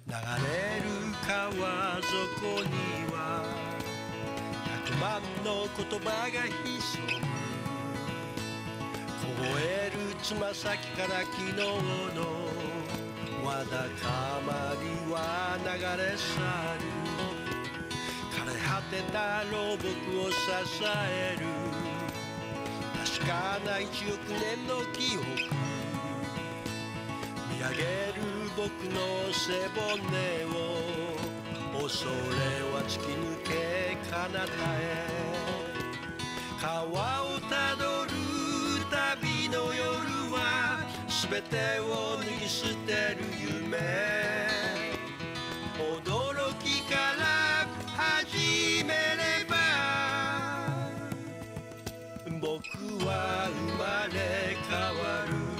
流れる川底には100万の言葉が潜む。凍えるつま先から昨日のわだかまりは流れ去る。枯れ果てた老木を支える確かな1億年の記憶。見上げる僕の背骨を恐れは突き抜け彼方へ。川をたどる旅の夜は全てを脱ぎ捨てる夢。驚きから始めれば僕は生まれ変わる。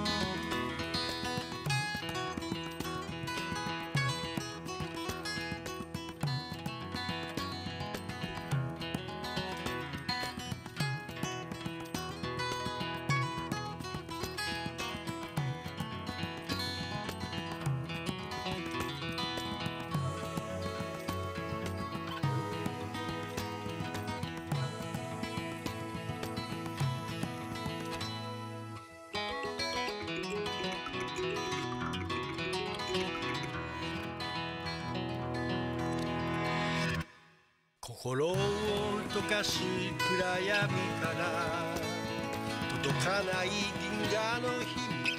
心を溶かす暗闇から届かない銀河の秘密。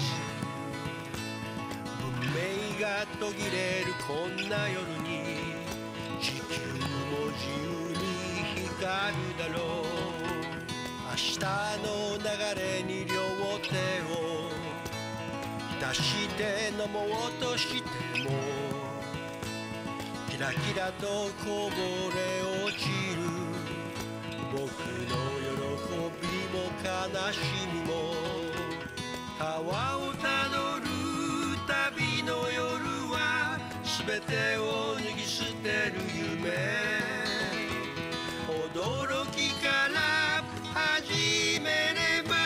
文明が途切れるこんな夜に地球も自由に光るだろう。明日の流れに両手を浸して飲もうとしてもキラキラとこぼれ落ちる。僕の喜びも悲しみも川をたどる旅の夜は全てを脱ぎ捨てる夢。驚きから始めれば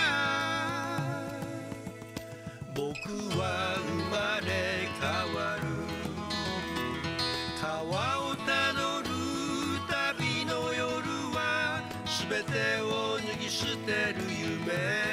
僕は生まれ変わる。川をたどる旅の夜は全てを脱ぎ捨てる夢。